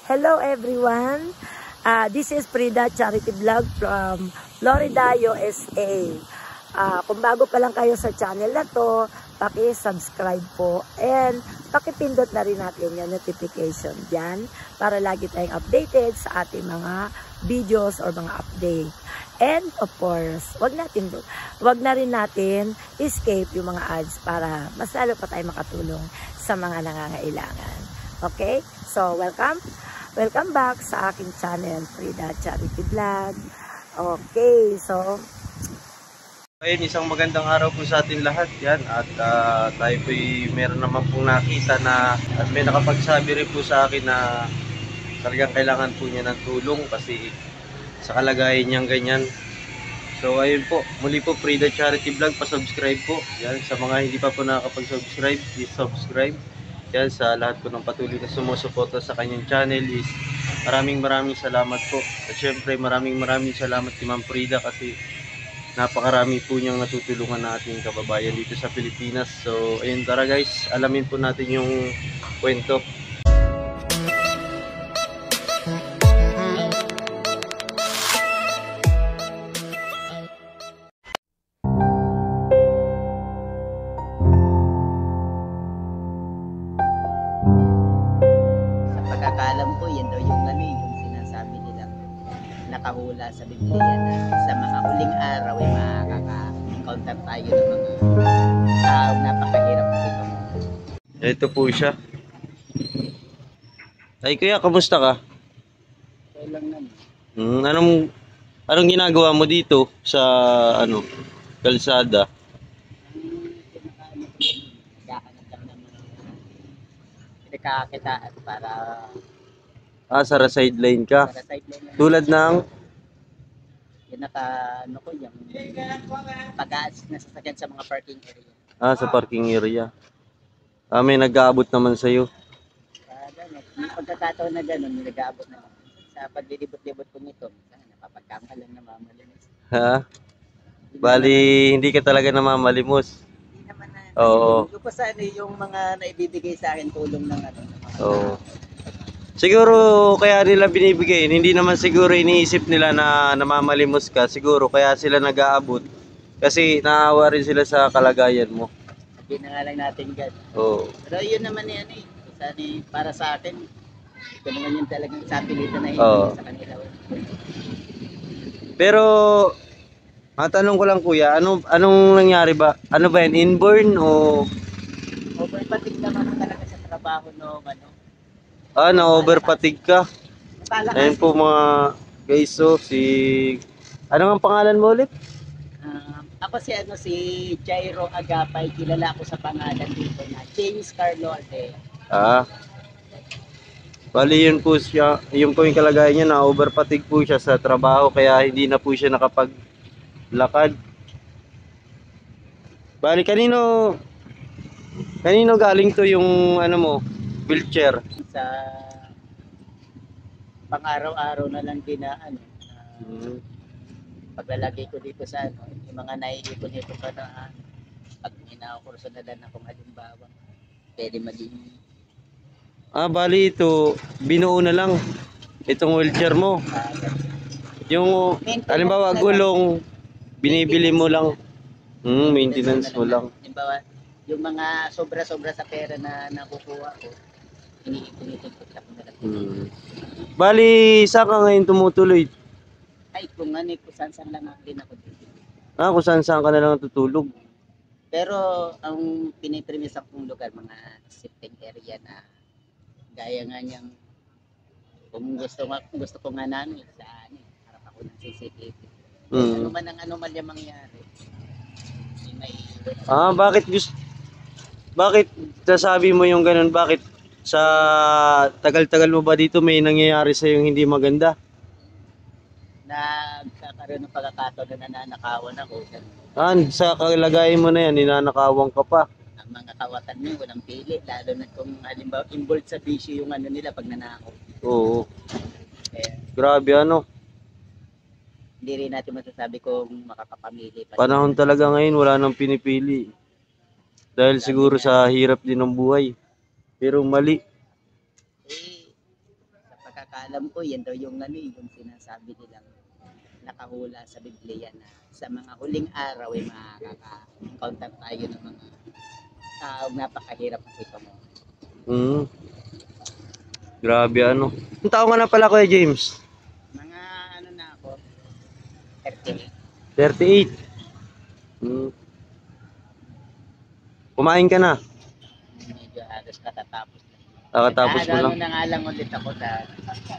Hello everyone, this is Freda Charity vlog from Florida, USA. Kung bago pa lang kayo sa channel na to, paki-subscribe po and paki-pindot na rin natin yung notification dyan para lagi tayong updated sa ating mga videos or mga update. And of course, wag na rin natin escape yung mga ads para mas lalo pa tayo makatulong sa mga nangangailangan. Okay? So, welcome back sa aking channel, Freda Charity Vlog. Okay, so ayun, isang magandang araw po sa atin lahat yan. At tayo po'y meron naman pong nakita na at may nakapagsabi rin po sa akin na talagang kailangan po niya ng tulong kasi sa kalagayan niyang ganyan. So ayun po, muli po Freda Charity Vlog, pa-subscribe po yan. Sa mga hindi pa po nakakapag-subscribe, please subscribe yan. Sa lahat po ng patuloy na sumusuporta sa kanyang channel is maraming salamat po. At syempre maraming salamat kay Ma'am Freda kasi napakarami po niyang natutulungan na ating kababayan dito sa Pilipinas. So ayun, tara guys, alamin po natin yung kwento. Pagkakalam ko, yan daw yung yung sinasabi nilang nakahula sa Biblia na sa mga huling araw ay makaka-encounter tayo ng mga taong napakahirap na ito. Ito po siya. Ay kuya, kamusta ka? Okay lang naman. Anong ginagawa mo dito sa kalsada? Pinagkakakitaan para Sa sideline ka? sa sideline lang. Tulad ng Yung yung pag-a-assist na sasakyan sa mga parking area. sa parking area. May nag-aabot naman sa'yo. May pagkakataon na gano'n, may nag-aabot naman. Sa paglilibot-libot ko nito, napapagkama lang na mamalimos. Ha? Bali, hindi ka talaga namamalimos. Hindi naman na. Oo. Yung ko sana yung mga naibibigay sa akin tulong ng Oo. Siguro kaya nila binibigay, hindi naman siguro iniisip nila na namamalimos ka. Siguro kaya sila nag-aabot. Kasi naawa rin sila sa kalagayan mo. Hindi na nga lang natin gano'n. Oo. Pero yun naman yan Sana para sa akin, ito naman yung talagang sapilitan na Oo. sa kanila. Pero matanong ko lang kuya, anong nangyari ba? Ano ba yan? Inborn o Overpatig naman talaga sa trabaho na-overfatigue ka? Matala Ayun kasi. po mga guys, so ano ang pangalan mo ulit? Ako si Jairo Agapay, kilala ko sa pangalan dito na James Carlo Arte. Bali yun po siya, yun po yung kalagayan niya, na-overfatigue po siya sa trabaho kaya hindi na po siya nakapaglakad. Bali kanino galing to yung wheelchair? Sa pang-araw-araw na lang din na paglalagay ko dito sa yung mga naiipon nito pa na pag minakurso na lang akong halimbawa, pwede maging Bali ito, binuo na lang itong wheelchair mo. Yung halimbawa gulong, binibili mo lang. Maintenance mo lang. Halimbawa, yung mga sobra-sobra sa pera na nakukuha ko, iniipon-ipon ko na lang. Bali, saan ka ngayon tumutuloy? Ay, kung kung saan lang din ako dito. Kung saan ka na lang tutulog. Pero ang pinipremise akong lugar, mga sitting area na gaya nga niyang kung gusto ko nga namin sa harap ako ng CCTV. Ano man ang anomalya mangyari. Bakit sasabi mo yung ganun? Bakit sa tagal-tagal mo ba dito may nangyayari sa yung hindi maganda? Nagkakaroon ng pagkakataon na nananakawan ako. Sa kalagayan mo na yan, ninanakawang ka pa. Ang mga kawatan mo, walang pili. Lalo na kung halimbawa involved sa bisyo yung nila pag nanakaw. Oo. Grabe Hindi rin natin masasabi kung makakapamili. Panahon talaga ngayon, wala nang pinipili. Dahil siguro sa hirap din ng buhay. Pero mali. Sa pagkakaalam ko, yan daw yung ano, yung sinasabi nilang nakahula sa Biblia na sa mga huling araw ay makaka-encounter tayo ng mga taong napakahirap ang ito mo. Grabe ano. Ang tao nga na pala Kuya James? Mga ano na ako, 38. 38. Kumain ka na? Medyo halos katatapos na. Kakatapos mo lang? Ano na nga lang ulit ako dahil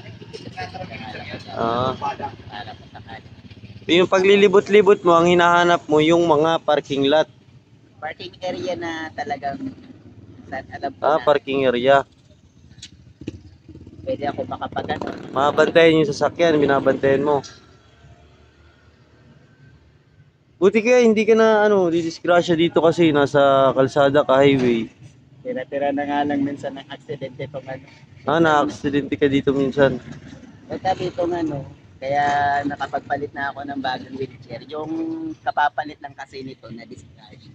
para patakali. Yung paglilibot-libot mo, ang hinahanap mo yung mga parking lot. Parking area na talagang alam ko na Parking area. pwede ako makapagano. Mabantayan yung sasakyan, binabantayan mo. Buti kaya hindi ka na didisgrasya dito kasi nasa kalsada ka highway. Tira-tira na nga lang minsan ng aksidente pag Na-aksidente ka dito minsan. Basta dito kaya nakapagpalit na ako ng bagong wheelchair. Yung kapapalit lang kasi nito na discharge.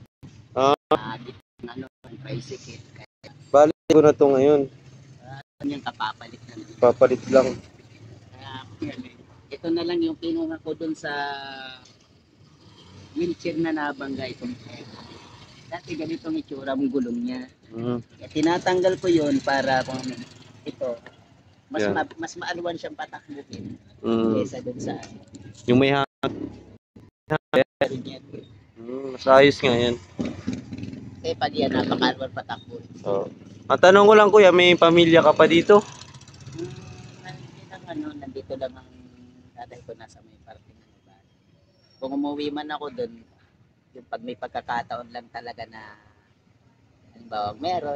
Ng tricycle. Balik ko na to ngayon. Yung kapapalit na. Papalit lang. Kaya ito na lang yung pinuha ko dun sa wheelchair na nabangga itong dati ganitong itsura ng gulong niya. Kaya tinatanggal ko yun para kung ito mas maalwan siyang patakbuhin kaysa dun sa yung may mas ayos nga yan. Pag yan napakaalwan patakbuhin. Ang tanong ko lang Kuya, may pamilya ka pa dito? Nandito lang ang tatay ko nasa may parking ng bahay. Kung umuwi man ako dun, yung pag may pagkakataon lang talaga na halimbawa meron.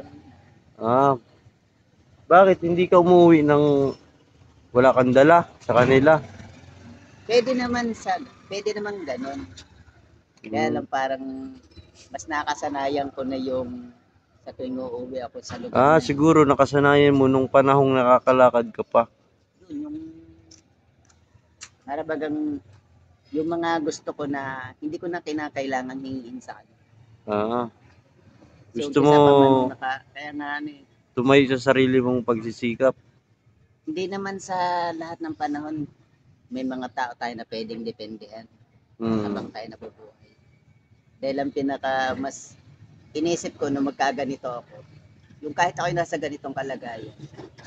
Bakit hindi ka umuwi ng wala kang dala sa kanila? Pwede naman ganun. Kaya lang parang mas nakasanayan ko na yung sa tuwing uuwi ako sa lugar. Siguro nakasanayan mo nung panahong nakakalakad ka pa. Yun, yung marabagang yung mga gusto ko na hindi ko na kinakailangan hingin sa kanya. Gusto mo kaya nga tumayo sa sarili mong pagsisikap. Hindi naman sa lahat ng panahon may mga tao tayo na pwedeng dependehan habang tayo nabubuhay. Dahil ang mas inisip ko nung magkaganito ako, yung kahit ako'y nasa ganitong kalagayan,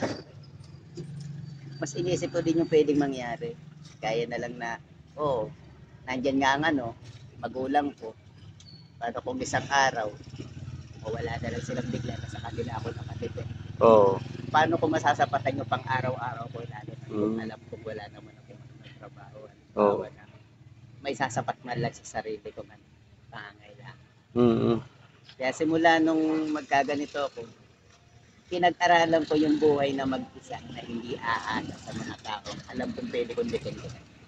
mas inisip ko din yung pwedeng mangyari. Kaya na lang na, nandyan nga ang magulang ko. Paano kung isang araw, wala na lang silang bigla na sa kanila ako nakatipid. Paano kung masasapatan yung pang araw-araw ko, lalo na kung alam kong wala naman akong trabaho. May sasapat man lang sa sarili ko pangangailangan. Kaya simula nung magkaganito ako, pinag-aralan ko yung buhay na mag-isa na hindi aasa sa mga tao. Alam kong pwede kong depende.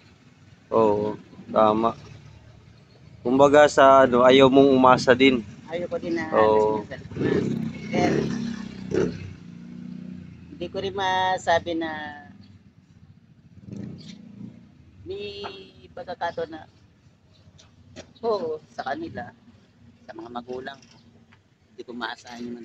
Tama. Kumbaga sa ayaw mong umasa din. Ayaw ko din na hindi ko rin masabi na may pagkakataon na sa kanila, sa mga magulang ko, hindi ko maasahan yung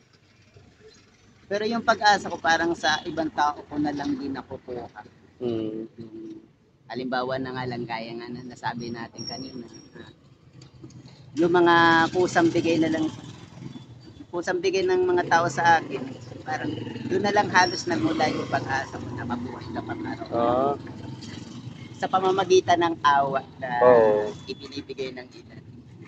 pero yung pag-asa ko parang sa ibang tao ko na lang din nakukuha. Halimbawa na nga lang gaya nga na nasabi natin kanina, yung mga kusang bigay ng mga tao sa akin, parang doon na lang halos nagmula yung pag-asa ko na mabuhay na pang-araw. Sa pamamagitan ng awa na ibinibigay ng ilan.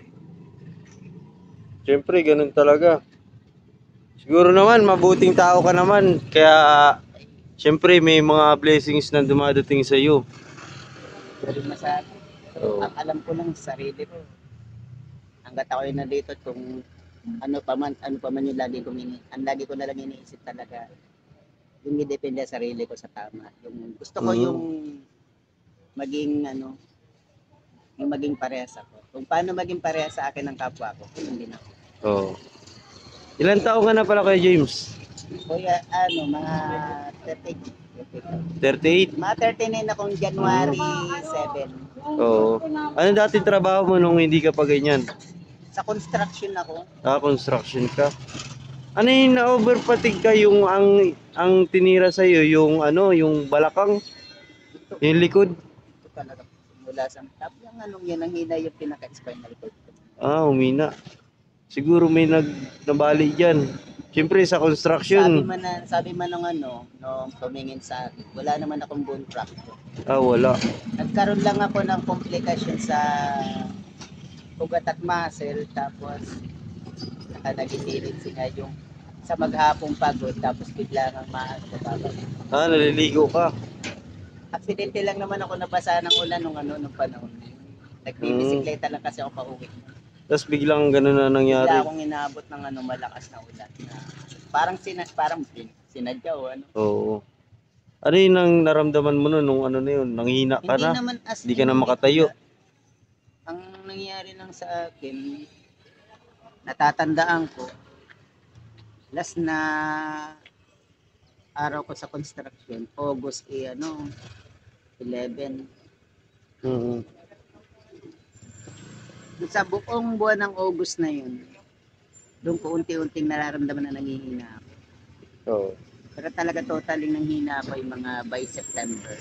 Siyempre, ganun talaga. Siguro naman, mabuting tao ka naman. Kaya, siyempre, may mga blessings na dumadating sa iyo. Pero masabi, ang alam ko lang sa sarili ko. Hanggat ako'y nandito, kung ano pa man yung lagi ko na lang iniisip talaga. Yung idepende sa sarili ko sa tama. Yung gusto ko yung maging yung maging parehas ako. Kung paano maging parehas sa akin ng kapwa ko, hindi na ako. Ilan taon ka na pala kay James? Kuya, mga 38? Mga 39 akong January 7. Ano dati trabaho mo nung hindi ka pa ganyan? Sa construction ako. Construction ka? Ano yung na-overfatigue ka yung ang tinira sa iyo yung ano, yung balakang, Ito, yung likod? ito talaga. Mula sa top, yung anong yan, ang hina yung pinaka-spinal cord ko. Ah, humina. Siguro may nabali diyan. Siyempre sa construction. Sabi man ng ano, nung tumingin sa akin, wala naman akong bone fracture. Ah, wala. Nagkaroon lang ako ng komplikasyon sa ugat at muscle, tapos naging nga yung sa maghapong pagod, tapos bigla nang maababa. Ah, naliligo ka. Aksidente lang naman ako nabasa ng ulan nung panahon. Nagbibisikleta lang kasi ako pauwi. Tapos biglang gano'n na nangyari. Bigla akong inaabot ng malakas na ulan. Parang sinadya o ano. Oo. Ano yun ang naramdaman mo nun nung ano na yun? Nanghina ka Hindi na? naman Hindi ka na makatayo? Ang nangyari lang sa akin, natatandaan ko, last na araw ko sa construction, August 11. Sa buong buwan ng August na yun, doon ko unti-unting nararamdaman na nanghihina ako. Oo. Pero talaga totaling nanghina ako yung mga by September.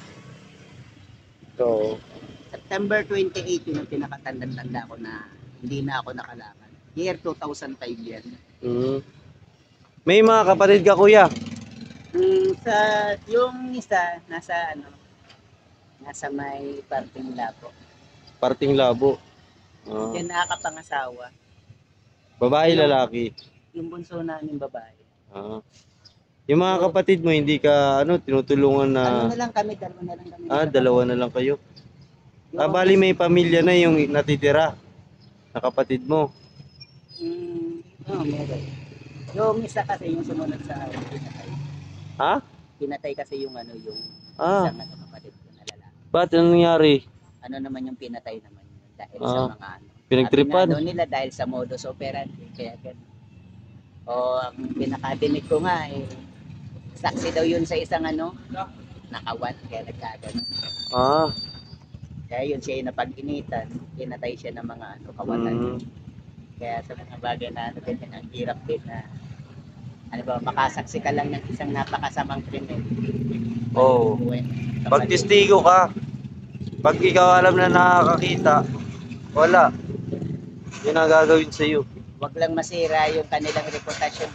So, September 28 yun ang pinakatanda-tanda ko na hindi na ako nakalakad. Year 2005 yan. May mga kapatid ka, kuya? Yung isa, nasa may parting labo. Parting labo. Yan nakakapangasawa. Babae, lalaki? Yung bunso namin babae. Yung mga kapatid mo, hindi ka tinutulungan na... Ano na lang kami, dalawa na lang kami. Dalawa na lang kayo. Bali may pamilya na yung natitira na kapatid mo. Meron. Yung isa kasi yung sumunod sa akin, pinatay. Ha? Pinatay kasi yung yung isang kapatid ko na lalaki. Ba't anong nangyari? Ano naman yung pinatay naman yun dahil sa mga pinagtripan? Sabi nila dahil sa modus operandi, kaya ganun. Ang pinakadinig ko nga saksi daw yun sa isang nakawan, kaya nagkaganon. Kaya yun siya yung napag-initan, pinatay siya ng mga kawatan. Kaya sa mga bagay na ganyan, ang hirap din na makasaksi ka lang ng isang napakasamang krimen. Oo. Pag testigo ka, pag ikaw alam na nakakakita, wala. Yun ang gagawin sa iyo. Wag lang masira yung kanilang reputasyon.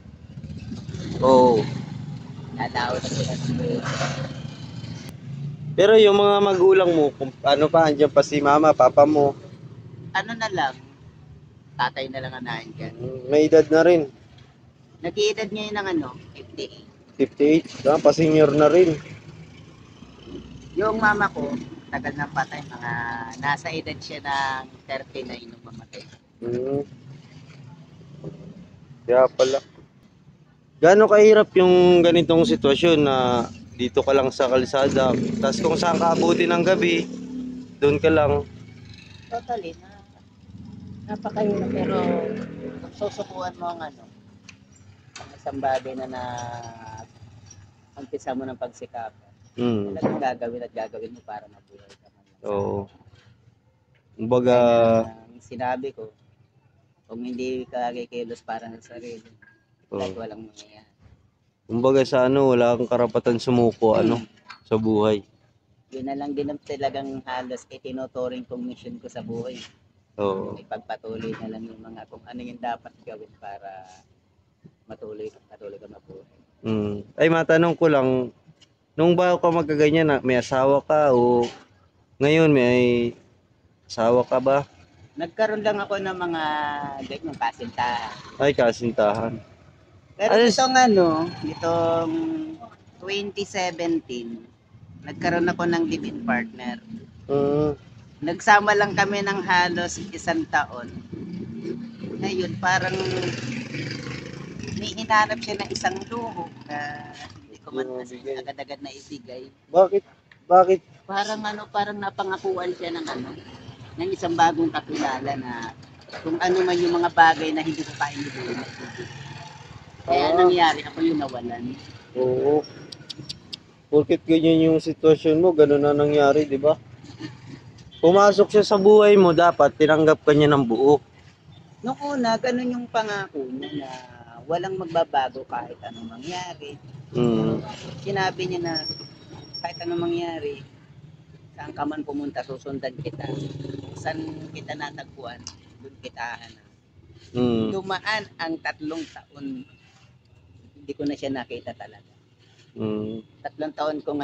Oo. Nalaw na sila. Pero yung mga magulang mo, kung andyan pa si mama, papa mo. Ano na lang, tatay na lang ang nandiyan. May edad na rin. Nag-iedad ngayon ng 58. 58? Pa-senior na rin. Yung mama ko, tagal nang patay, mga nasa edad siya ng 39 nung mamatay. Kaya pala. Gaano kahirap yung ganitong sitwasyon na dito ka lang sa kalsada, tapos kung saan ka abuti ng gabi, doon ka lang. Totally, napakahirap, pero kung susukuan mo ang isang bagay na umpisa mo ng pagsikapan, talagang gagawin mo para mabuhay ka man. Oo. Kumbaga, sinabi ko, kung hindi ka kikilos para sa sarili, walang mangyayari. Kumbaga sa wala kang karapatan sumuko sa buhay. Yun na lang din ang talagang halos tinuturing kong mission ko sa buhay. Oo. Ipagpatuloy na lang yung mga kung ano yung dapat gawin para matuloy ka mabuhay. Ay, matanong ko lang, nung bago ka magkaganyan, may asawa ka o ngayon may asawa ka ba? Nagkaroon lang ako ng mga ganyang kasintahan. Ay, kasintahan. Pero itong 2017, nagkaroon ako ng live-in partner. Nagsama lang kami ng halos 1 taon. Ngayon, parang hinanap siya ng isang luho na hindi ko man kasi agad-agad na ibigay. Bakit? Parang napangakuan siya ng isang bagong kakilala na kung ano man yung mga bagay na hindi ko kaya ibigay. Kaya nangyari, ako yung nawalan. Oo. Porket ganyan yung sitwasyon mo, ganun na nangyari, di ba? Pumasok siya sa buhay mo, dapat tinanggap ka niya ng buo. Noong una, ganun yung pangako niya na walang magbabago kahit anong mangyari. Sinabi niya na kahit anong mangyari, saan ka man pumunta, susundan kita. Saan kita natagpuan, doon kita hanap. Dumaan ang 3 taon, hindi ko na siya nakita talaga. 3 taon kong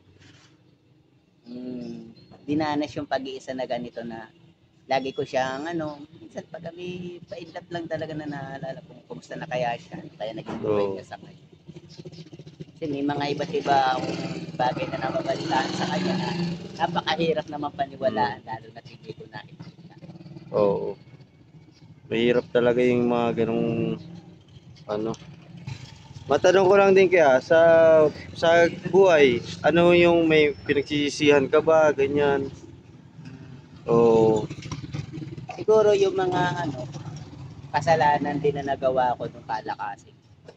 dinanas yung pag-iisa na ganito na lagi ko siyang minsan pag kami paidlap lang talaga na naalala kung kumusta na kaya siya, kaya naging buhay niya sa kanya. Kasi may mga iba't iba bagay na nababalitaan sa kanya na napakahirap naman paniwalaan lalo na hindi ko nakikita. Oo. Mahirap talaga yung mga ganong Matanong ko lang din kaya sa buhay, ano yung may pinagsisisihan ka ba, ganyan? Siguro yung mga kasalanan din na nagawa ko nung kalakasin.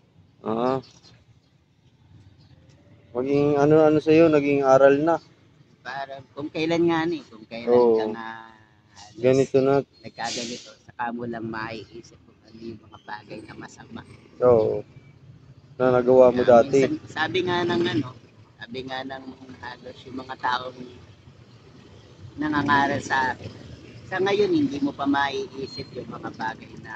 Maging ano sa'yo, naging aral na. Para kung kailan kung kailan ka nga ganito na. Nagkaganito, saka mo lang maiisip kung ano yung mga bagay na masama. Oo. Na nagawa mo dati. Minsan, sabi nga ng halos yung mga taong nangangaral sa akin. Sa ngayon, hindi mo pa maiisip yung mga bagay na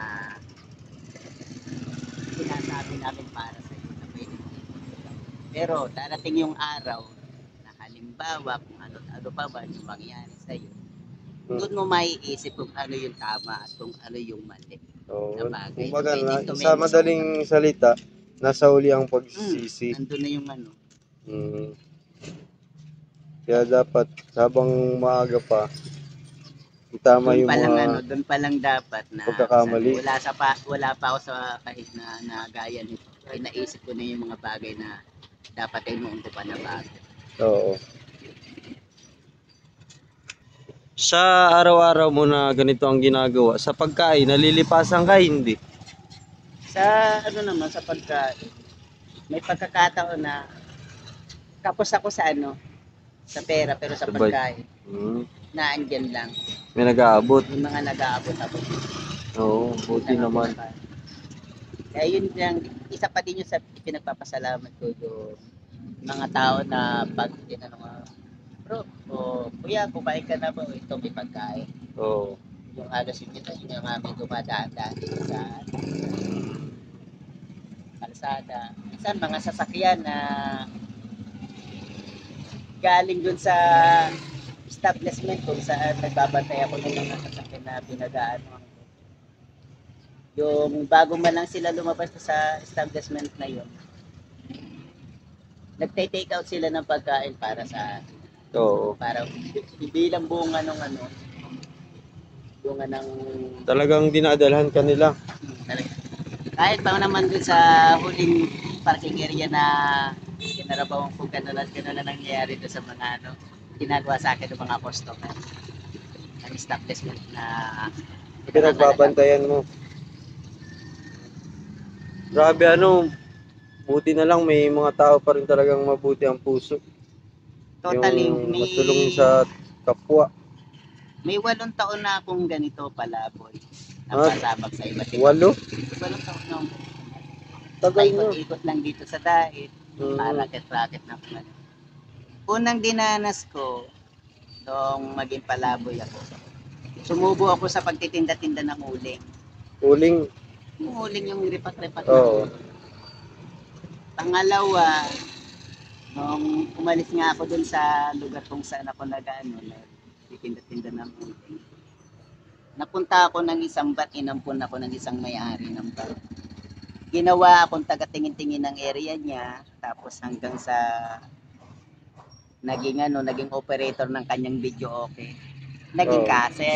sinasabi namin para sa iyo na pwede mo. Pero darating yung araw na halimbawa kung ano pa ba yung mangyari sa iyo. Doon mo maiisip kung ano yung tama at kung ano yung mali. Kumbaga, sa madaling salita, nasa uli ang pagsisisi. Nandun na yung Kaya dapat, habang maaga pa, tama yung mga doon pa lang dapat na pagkakamali. Wala pa ako sa kahit na gaya nito. Ay naisip ko na yung mga bagay na dapat ay noon ko pa na bago. Oo. Sa araw-araw mo na ganito ang ginagawa, sa pagkain, nalilipasan ka, hindi? Sa sa pagkain, may pagkakataon na kapos ako sa sa pera, pero sa pagkain, naandyan lang. May nag-aabot. May mga nag-aabot. Oo, buti naman. Kaya yun lang, isa pa din yung sa pinagpapasalamat ko yung mga tao na pag bro, kuya, kumain ka na ba? Ito may pagkain. Oo. Yung halos yung may dumadaan dito sa kalsada. Minsan mga sasakyan na galing dun sa establishment kung saan nagbabantay ako ng mga sasakyan na binagaan. Yung bago man lang sila lumabas sa establishment na yun, nagte-take out sila ng pagkain para sa para bilang bunga ng bunga ng talagang dinadalhan ka nila. Kahit pa naman dun sa huling parking area na kinarabawan ko gano'n na nangyayari doon sa mga ginagawa sa akin ng mga customer ang establishment na pinagbabantayan mo. Grabe buti na lang may mga tao pa rin talagang mabuti ang puso. Totally. Yung matulungin sa kapwa. May 8 taon na akong ganito pala, boy. Napasabak sa iba't ibang. 8 taon na. Tagal na. Ikot lang dito sa dahil. Racket na kung Unang dinanas ko, nung maging palaboy ako, sumubo ako sa pagtitinda-tinda ng uling. Uling? Yung uling yung ripat-ripat. Oo. Pangalawa, nung umalis nga ako dun sa lugar kung saan ako nagtitinda-tinda ng uling, napunta ako ng isang bar, inampun ako ng isang may-ari ng bar. Ginawa akong taga-tingin-tingin ng area niya, tapos hanggang sa naging operator ng kanyang video okay. Naging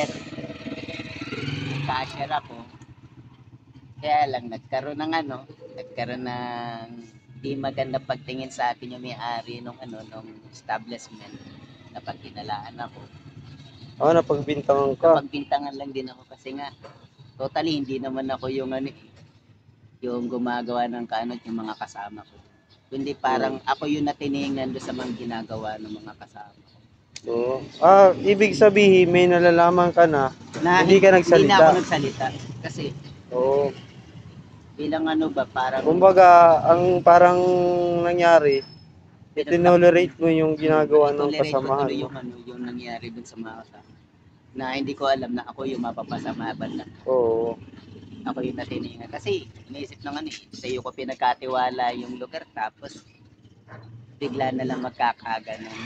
cashier ako. Kaya lang nagkaroon ng di maganda pagtingin sa akin yung may-ari nung establishment na pag kinalaan ako. Napagbintangan ka. Napagbintangan lang din ako kasi nga totally hindi naman ako yung yung gumagawa ng yung mga kasama ko. Kundi parang ako yung natiningnan doon sa mga ginagawa ng mga kasama ko. Ibig sabihin may nalalaman ka na hindi ka nagsalita. Hindi na ako nagsalita kasi Bilang ano ba, parang Kumbaga, ang parang nangyari, itolerate mo yung ginagawa ng itolerate ko kasamahan tuloy mo. yung ano, yung nangyari dun sa mga kasama. Na hindi ko alam na ako yung mapapasama banda. Oo. Ako yung natiningan. Kasi iniisip ng ano, sa'yo ko pinagkatiwala yung lugar tapos bigla na lang magkakaganon.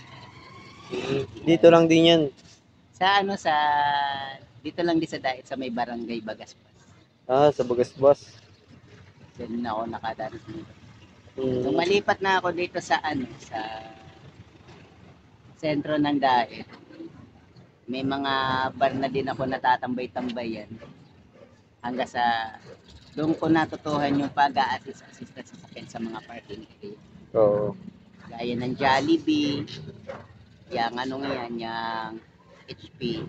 Dito lang din yan. Sa ano, dito lang din sa Daet sa may barangay Bagaspas. Sa Bagasbas. Doon ako nakadanas dito. Mm. Nung malipat na ako dito sa ano, sa sentro ng Daet, may mga bar na din ako natatambay-tambayan. Hanggang sa doon ko natutuhan yung pag-a-assist sa sasakyan sa mga parking area. Oo. Gaya ng Jollibee, yung anong yan, yung HP.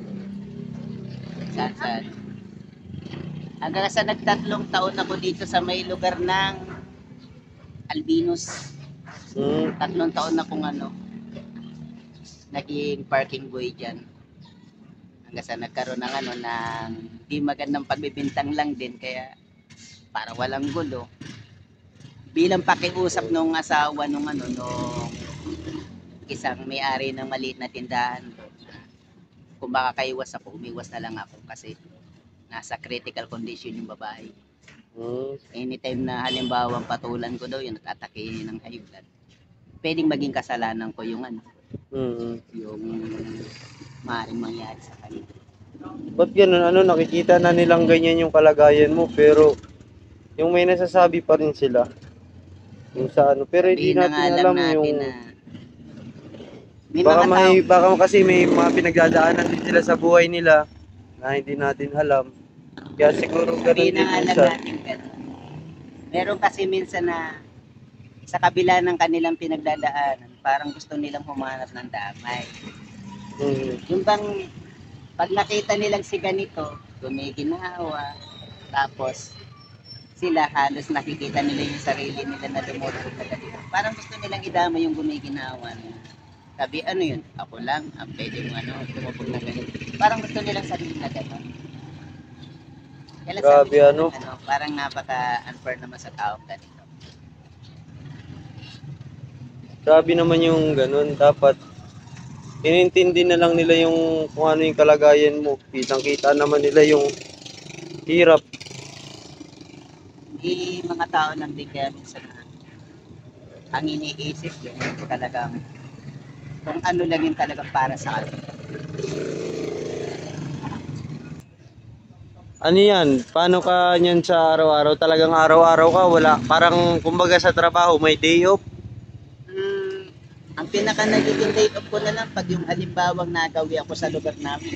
Saan. Hanggang sa nagtatlong taon ako dito sa may lugar ng Albinos. 3 taon na kung ano, naging parking boy dyan. Hanggang sa nagkaroon ng ano, ng di magandang pagbibintang lang din, kaya para walang gulo. Bilang pakiusap nung asawa nung ano, nung isang may-ari ng maliit na tindahan, kung makakaiwas ako, umiwas na lang ako kasi nasa critical condition yung babae. Anytime na halimbawa patulan ko daw yun at atake ng high blood, pwedeng maging kasalanan ko yung ano, yung maaaring mangyari sa kanila. Ba't ganun? Ano, nakikita na nilang ganyan yung kalagayan mo, pero yung may nasasabi pa rin sila. Yung sa ano, pero hindi natin alam yung... Baka kasi may mga pinagdadaanan din sila sa buhay nila na hindi natin alam. Kaya siguro ganun din minsan. Meron kasi minsan na sa kabila ng kanilang pinagdadaanan, parang gusto nilang humanap ng damay. Yung bang pag nakita nilang si ganito, gumiginawa, tapos sila halos nakikita nila yung sarili nila na lumulog na ganito. Parang gusto nilang idama yung gumiginawa niya. Sabi, ano yun? Ako lang, pwede mo ano, lumubog na ganito. Parang gusto nilang sabihin na gano'n. Kaya Grabe ano. parang napaka-unfair naman sa taong ganito. Grabe naman yung ganun. Dapat inintindi na lang nila yung kung ano yung kalagayan mo. Kitang-kita naman nila yung hirap. Hindi mga tao lang din kaya minsan ang iniisip yun talagang kung ano lang yung talagang para sa atin. Ano yan? Paano ka niyan sa araw-araw? Talagang araw-araw ka? Wala? Parang kumbaga sa trabaho may day off? Ang pinaka nagiging day off ko na lang pag yung halimbawang nagawi ako sa lugar namin.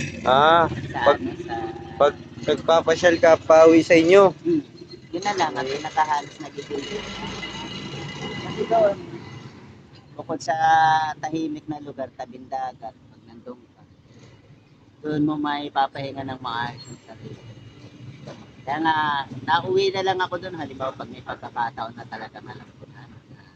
Pag nagpapasyal ka, pauwi sa inyo? Yun na lang, ang pinakahalos nagiging day off. Kasi doon, bukod sa tahimik na lugar, tabing dagat, pag nandun ka, doon mo may papahinga ng maayos ng sarili. Kaya nga, nauwi na lang ako doon, halimbawa pag may pagkakataon na talaga alam ko na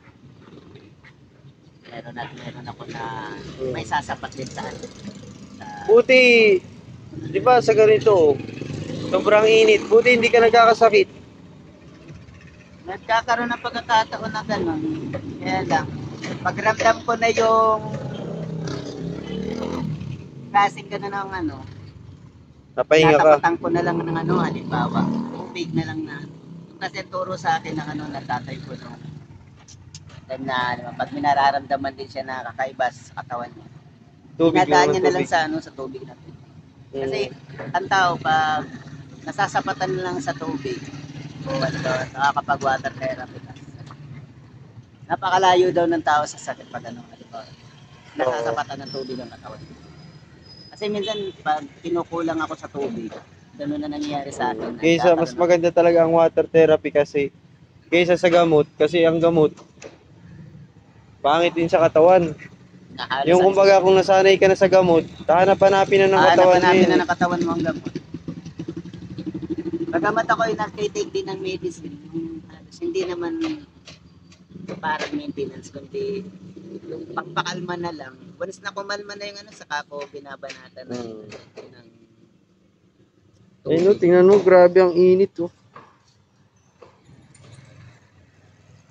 meron ako na may sasapat din sa atin. Buti, di ba sa ganito, sobrang init, buti hindi ka nagkakasakit. Nagkakaroon ng pagkakataon na gano'n. Kaya lang, pagramdam ko na yung klaseng gano'n ng ano, Napahinga ka. natapatan ko na lang ng ano, halimbawa, tubig na lang na. Kasi turo sa akin ng ano, natatay ko nung na pag minararamdaman din siya na kakaiba sa katawan niya. Dinadaan niya na lang sa ano, sa tubig natin. Kasi ang tao pag nasasapatan na lang sa tubig, nakakapag-water therapy. Napakalayo daw ng tao sa sakit pag ano, nasasapatan ng tubig ang katawan. Kasi minsan pag kinukulang ako sa tubig, gano'n na nangyayari sa akin. Kaysa mas maganda talaga ang water therapy kasi kaysa sa gamot, kasi ang gamot pangit din sa katawan. Yung kumbaga kung nasanay ka na sa gamot, hanap-hanapin na ng katawan mo. Hanap-hanapin na ng katawan mo ang gamot. Bagamat ako ay nag-take din ng medicine, hindi naman parang maintenance, kundi yung pagpakalma na lang. Once na kumalma na yung ano, saka ko binabanatan ng Ayun, tingnan mo, grabe ang init oh.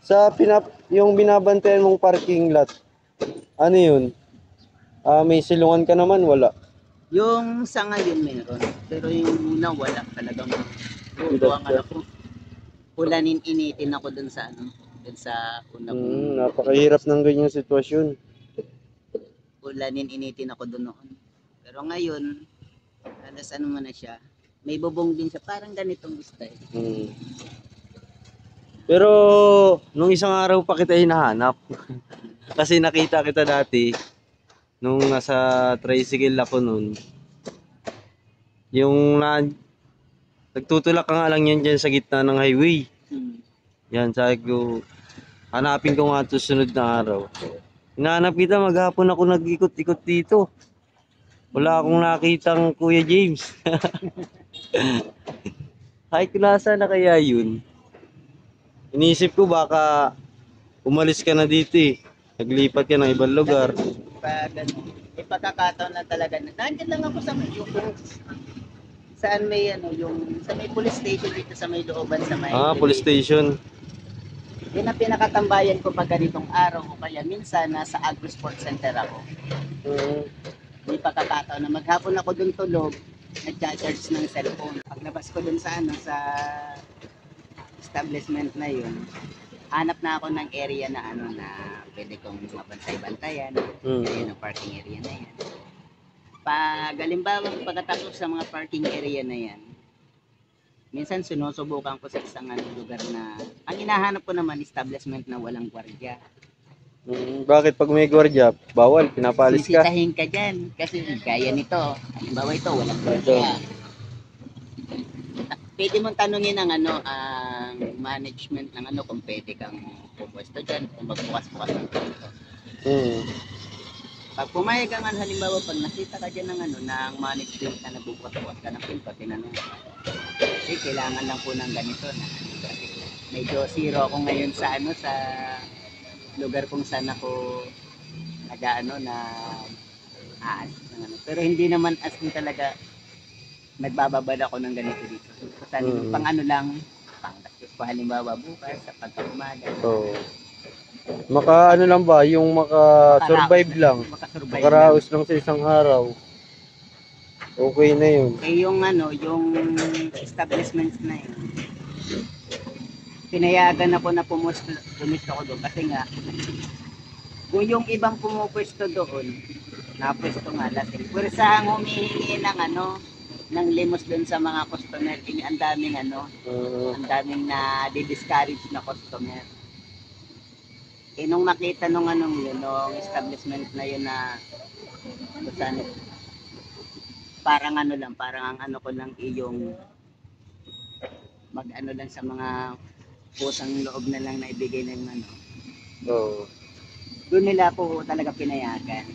Yung binabantayan mong parking lot, ano yun? May silungan ka naman, wala. Yung sa ngayon meron, pero yung una wala talagang buto ang anak ko. Initin ako dun sa dun sa una kong Napakahirap ng ganyang sitwasyon. initin ako dun noon. Pero ngayon, alas ano man na siya, may bubong din siya, parang ganitong style. Pero nung isang araw pa kita hinahanap. Kasi nakita kita dati nung nasa tricycle ako nun. Yung nagtutulak ka nga lang yan dyan sa gitna ng highway. Yan, sabi ko, hanapin ko nga ito sunod na araw. Hinahanap kita, maghapon ako nag-ikot-ikot dito. Wala akong nakitang Kuya James. Ay, nasa na kaya yun? Iniisip ko baka umalis ka na dito eh. Naglipat ka ng ibang lugar. Pagkakataon na talaga na nandiyan lang ako sa yung saan may yung sa may police station dito sa may looban sa may police station. Yun ang pinakatambayan ko pag ganitong araw o kaya minsan nasa Agro Sports Center ako. May pagkakataon na maghapon ako dun tulog, nag-charge ng cellphone. Paglabas ko dun sa sa establishment na yun, hanap na ako ng area na na pwede kong mabantay-bantayan. Yan ang parking area na yan. Halimbawa, pagkatapos sa mga parking area na yan, minsan sinusubukan ko sa isang lugar na ang hinahanap ko naman establishment na walang gwardiya. Bakit pag may gwardiya, bawal, pinapalis ka? Sisitahin ka dyan kasi gaya nito. Halimbawa ito, walang gwardiya. Pwede mong tanungin ang ang management ng kung pwede kang pupwesto dyan, kung magbukas-bukas ng pinto. Pag pumayag ka halimbawa, pag nakita ka dyan ng ng management na nagbubukas-bukas ka ng pinto, tinanong ka. Kailangan lang po ng ganito na kasi medyo zero ako ngayon sa sa lugar kung saan ako na pero hindi naman as in talaga nagbababad ako ng ganito dito. Kasi pang lang, pang gastos ko halimbawa bukas sa pagkaumaga. Lang ba, yung maka-survive lang. Makaraos lang sa isang araw. Okay na yun. Yung establishments na yun. Pinayagan ako na pumisto ako doon kasi nga kung yung ibang pumupwesto doon, napwesto nga lasing. Pursahang humihingi ng limos doon sa mga customer. Ang daming na di-discourage na customer. Nung makita nung establishment na yun na parang parang ang ko lang iyong lang sa mga pusang loob na lang na ibigay ng doon nila po talaga pinayagan.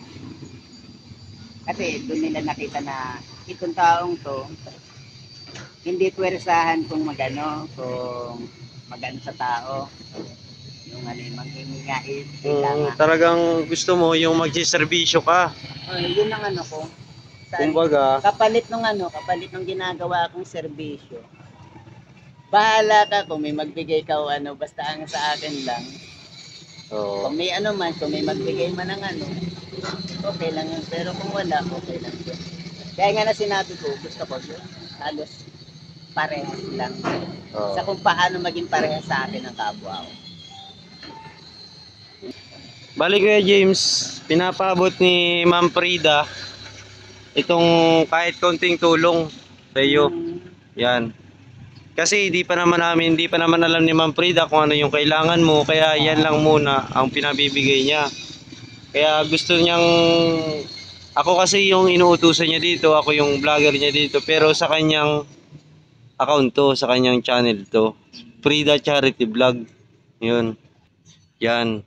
Kasi doon nila nakita na itong taong to hindi pwersahan kung magano sa tao. Yung manghingingais, talagang gusto mo yung magsiservisyo ka. Yun ang ko. Kumbaga, kapalit ng ginagawa kong serbisyo. Bahala ka kung may magbigay ka o basta ang sa akin lang. Kung may kung may magbigay man ng okay lang yun. Pero kung wala, okay lang yun. Kaya nga na sinabi ko, gusto ko yun. Halos parehas lang. Sa kung paano maging parehas sa akin ang kapwa ko. Bali Kuya James, pinapabot ni Ma'am Freda itong kahit konting tulong sa iyo. Yan. Kasi hindi pa naman alam ni Ma'am Freda kung ano yung kailangan mo, kaya yan lang muna ang pinabibigay niya. Kaya gusto niyang, ako kasi yung inuutusan niya dito, ako yung vlogger niya dito, pero sa kanyang account to, sa kanyang channel to, Freda Charity Vlog. Yun. Yan.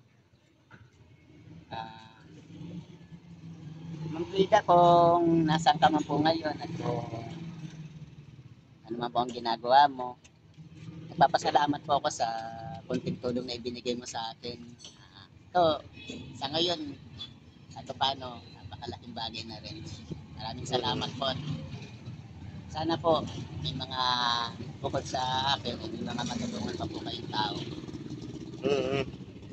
Ma'am Freda, kung nasaan ka man po ngayon at kung ano man po ang ginagawa mo, nagpapasalamat po ako sa konting tulong na ibinigay mo sa akin. Ito, sa ngayon, paano, napakalaking bagay na rin. Maraming salamat po. Sana po, may mga bukod sa akin, may mga matulungan pa po kayong tao Mm-hmm.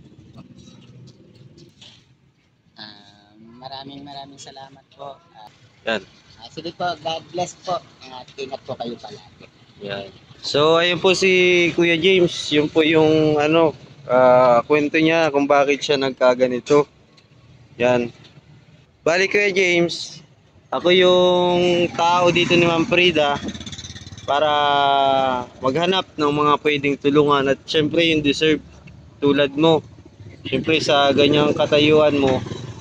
Maraming salamat po. Yan. Sige po, God bless po. At ingat po kayo palagi. Yan. So, ayun po si Kuya James. Yun po yung kwento niya kung bakit siya nagkaganito. Yan. Bali Kuya James, ako yung tao dito ni Ma'am Freda para maghanap ng mga pwedeng tulungan at syempre yung deserve tulad mo. Syempre sa ganyang katayuan mo,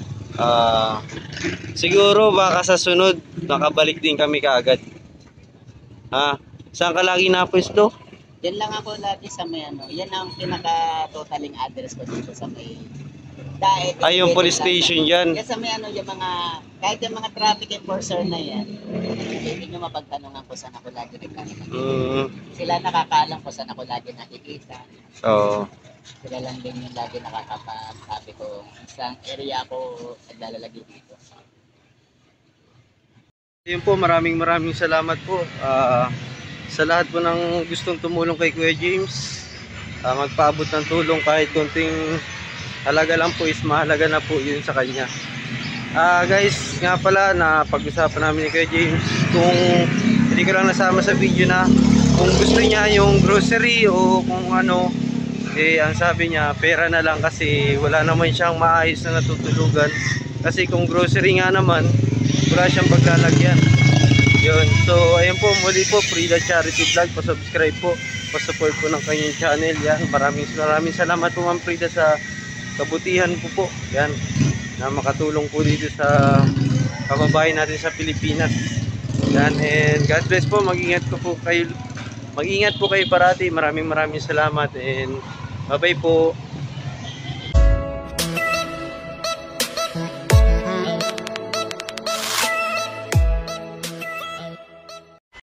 siguro baka sa sunod nakabalik din kami kaagad. Saan ka lagi napwesto? Yan lang ako lagi sa may yan ang pinaka-totaling address ko dito sa may dahil yung police station dyan. Yan sa may yung mga, kahit yung mga traffic enforcer na yan, hindi nyo mapagtanungan ko saan ako lagi nagkakita. Sila nakakaalam ko saan ako lagi nakikita. Oo. Sila lang din yung lagi nakakapagsabi ko isang area ako naglalagay dito. Yun po, maraming salamat po sa lahat po ng gustong tumulong kay Kuya James. Magpaabot ng tulong kahit konting halaga lang po is mahalaga na po yun sa kanya. Guys, nga pala na pag-usapan namin ni Kuya James, kung hindi ko lang nasama sa video na kung gusto niya yung grocery o kung ano, ang sabi niya pera na lang kasi wala naman siyang maayos na natutulugan. Kasi kung grocery nga naman, wala siyang paglalagyan. Yun. So, ayun po, muli po, Freda Charity Vlog. Pa-subscribe po, pa-support po ng kanyang channel. Yan. Maraming salamat po, Ma'am Freda, sa kabutihan po po. Yan. Na makatulong po dito sa kababayan natin sa Pilipinas. Yan. And God bless po. Mag-ingat po kayo parati. Maraming salamat. And bye-bye po.